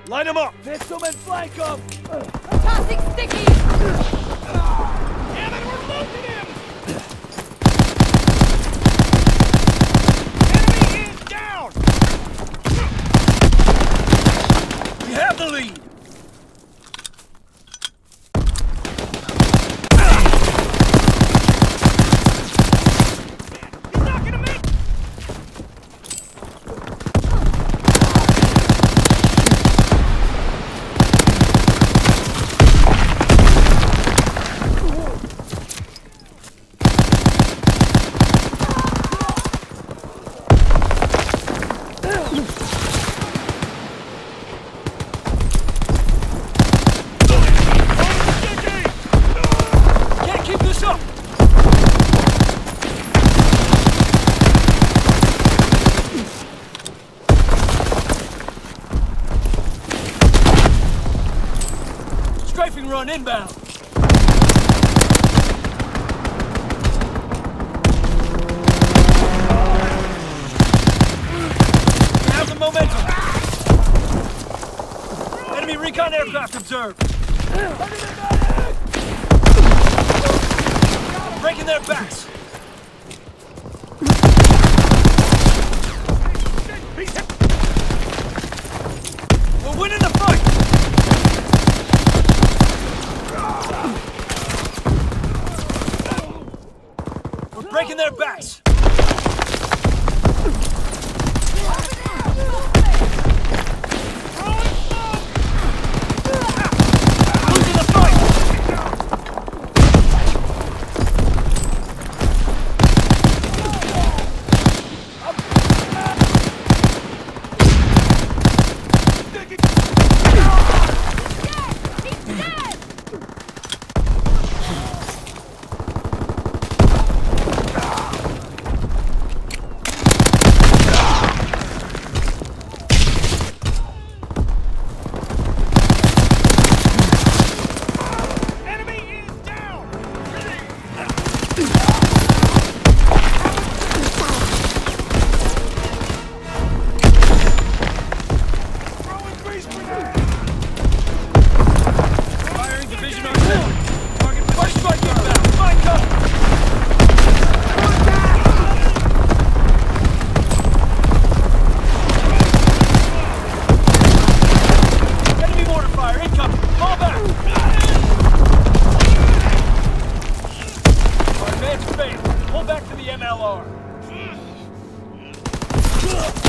Light him up! Hit them and flank them! Tossing sticky! Damn it, we're losing him! Enemy is down! We have the lead! He's not gonna make... Can't keep this up! Strafing run inbound! We have the momentum! Enemy recon aircraft observed! Breaking their backs! We're winning the fight! We're breaking their backs! Losing the fight! Firing division artillery. Target fire strike inbound. Find cover. Enemy mortar fire incoming. Fall back. Our advance failed. Pull back to the MLR.